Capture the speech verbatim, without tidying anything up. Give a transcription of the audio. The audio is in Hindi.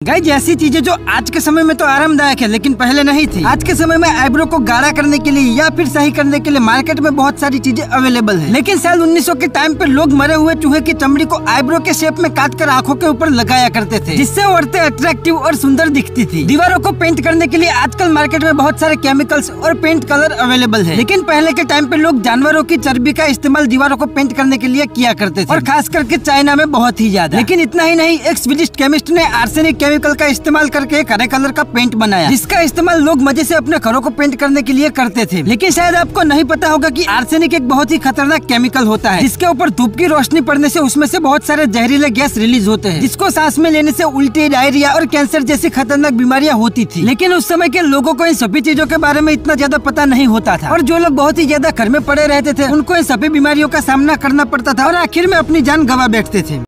गाइस ऐसी चीजें जो आज के समय में तो आरामदायक है लेकिन पहले नहीं थी। आज के समय में आईब्रो को गाढ़ा करने के लिए या फिर सही करने के लिए मार्केट में बहुत सारी चीजें अवेलेबल है। लेकिन साल उन्नीस सौ के टाइम पे लोग मरे हुए चूहे की चमड़ी को आईब्रो के शेप में काट कर आँखों के ऊपर लगाया करते थे, जिससे औरतें अट्रैक्टिव और सुंदर दिखती थी। दीवारों को पेंट करने के लिए आजकल मार्केट में बहुत सारे केमिकल्स और पेंट कलर अवेलेबल है। लेकिन पहले के टाइम पे लोग जानवरों की चर्बी का इस्तेमाल दीवारों को पेंट करने के लिए किया करते थे, और खास करके चाइना में बहुत ही ज्यादा। लेकिन इतना ही नहीं, एक स्वीडिश केमिस्ट ने आर्सेनिक केमिकल का इस्तेमाल करके एक हरे कलर का पेंट बनाया, जिसका इस्तेमाल लोग मजे से अपने घरों को पेंट करने के लिए करते थे। लेकिन शायद आपको नहीं पता होगा कि आर्सेनिक एक बहुत ही खतरनाक केमिकल होता है, जिसके ऊपर धूप की रोशनी पड़ने से उसमें से बहुत सारे जहरीले गैस रिलीज होते हैं, जिसको सांस में लेने से उल्टी, डायरिया और कैंसर जैसी खतरनाक बीमारियां होती थी। लेकिन उस समय के लोगों को इन सभी चीजों के बारे में इतना ज्यादा पता नहीं होता था, और जो लोग बहुत ही ज्यादा घर में पड़े रहते थे उनको इन सभी बीमारियों का सामना करना पड़ता था और आखिर में अपनी जान गंवा बैठते थे।